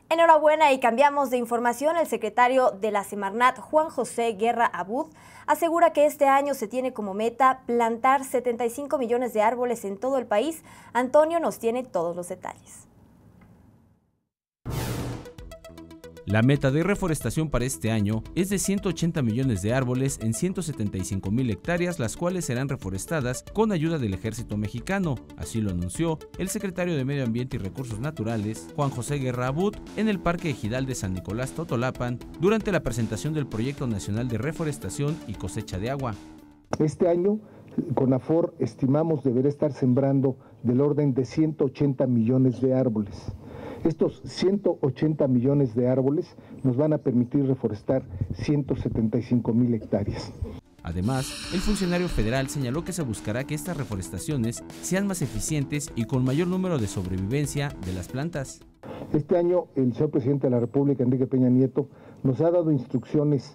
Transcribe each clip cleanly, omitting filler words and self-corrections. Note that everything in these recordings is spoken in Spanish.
Enhorabuena y cambiamos de información. El secretario de la Semarnat, Juan José Guerra Abud, asegura que este año se tiene como meta plantar 75 millones de árboles en todo el país. Antonio nos tiene todos los detalles. La meta de reforestación para este año es de 180 millones de árboles en 175,000 hectáreas, las cuales serán reforestadas con ayuda del Ejército Mexicano. Así lo anunció el secretario de Medio Ambiente y Recursos Naturales, Juan José Guerra Abud, en el Parque Ejidal de San Nicolás Totolapan, durante la presentación del Proyecto Nacional de Reforestación y Cosecha de Agua. Este año, CONAFOR estimamos deber estar sembrando del orden de 180 millones de árboles. Estos 180 millones de árboles nos van a permitir reforestar 175,000 hectáreas. Además, el funcionario federal señaló que se buscará que estas reforestaciones sean más eficientes y con mayor número de sobrevivencia de las plantas. Este año, el señor presidente de la República, Enrique Peña Nieto, nos ha dado instrucciones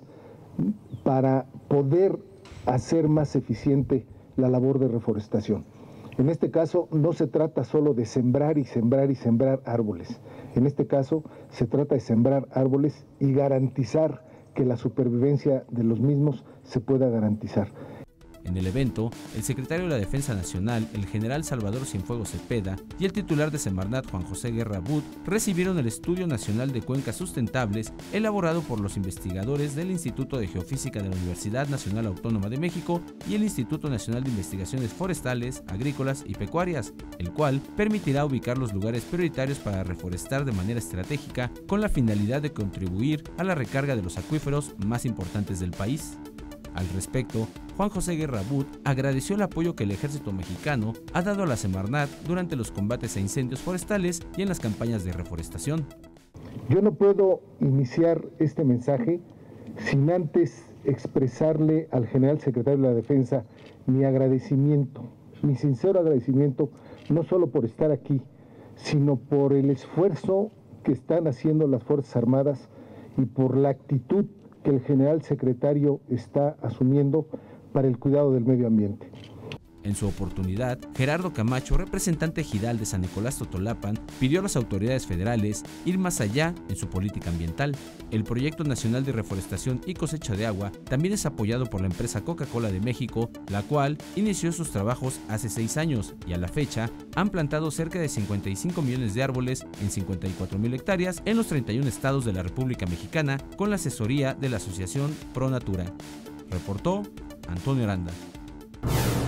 para poder hacer más eficiente la labor de reforestación. En este caso no se trata solo de sembrar y sembrar y sembrar árboles. En este caso se trata de sembrar árboles y garantizar que la supervivencia de los mismos se pueda garantizar. En el evento, el secretario de la Defensa Nacional, el general Salvador Cienfuegos Cepeda, y el titular de Semarnat, Juan José Guerra Abud, recibieron el Estudio Nacional de Cuencas Sustentables, elaborado por los investigadores del Instituto de Geofísica de la Universidad Nacional Autónoma de México y el Instituto Nacional de Investigaciones Forestales, Agrícolas y Pecuarias, el cual permitirá ubicar los lugares prioritarios para reforestar de manera estratégica con la finalidad de contribuir a la recarga de los acuíferos más importantes del país. Al respecto, Juan José Guerra Abud agradeció el apoyo que el Ejército Mexicano ha dado a la Semarnat durante los combates a incendios forestales y en las campañas de reforestación. Yo no puedo iniciar este mensaje sin antes expresarle al general secretario de la Defensa mi agradecimiento, mi sincero agradecimiento, no solo por estar aquí, sino por el esfuerzo que están haciendo las Fuerzas Armadas y por la actitud que el general secretario está asumiendo para el cuidado del medio ambiente. En su oportunidad, Gerardo Camacho, representante ejidal de San Nicolás Totolapan, pidió a las autoridades federales ir más allá en su política ambiental. El Proyecto Nacional de Reforestación y Cosecha de Agua también es apoyado por la empresa Coca-Cola de México, la cual inició sus trabajos hace 6 años y a la fecha han plantado cerca de 55 millones de árboles en 54,000 hectáreas en los 31 estados de la República Mexicana con la asesoría de la Asociación Pro Natura. Reportó Antonio Aranda.